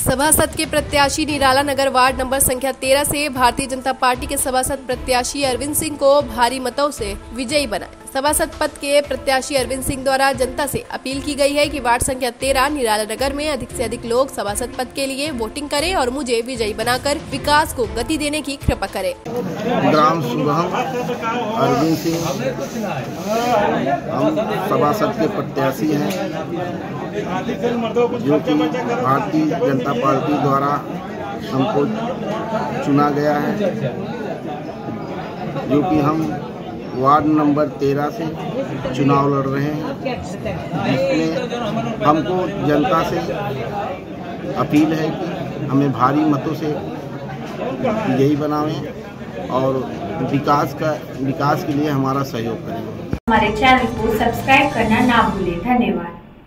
सभासद के प्रत्याशी निराला नगर वार्ड नंबर संख्या 13 से भारतीय जनता पार्टी के सभासद प्रत्याशी अरविंद सिंह को भारी मतों से विजयी बनाए। सभासद पद के प्रत्याशी अरविंद सिंह द्वारा जनता से अपील की गई है कि वार्ड संख्या 13 निराला नगर में अधिक से अधिक लोग सभासद पद के लिए वोटिंग करें और मुझे विजयी बनाकर विकास को गति देने की कृपा करें। ग्राम सुगम अरविंद सिंह, हम सभासद के प्रत्याशी हैं जो कि भारतीय जनता पार्टी द्वारा हमको चुना गया है, जो कि हम वार्ड नंबर 13 से चुनाव लड़ रहे हैं, जिसमें हमको जनता से अपील है कि हमें भारी मतों से विजयी बनावें और विकास के लिए हमारा सहयोग करें। हमारे चैनल को सब्सक्राइब करना ना भूलें। धन्यवाद।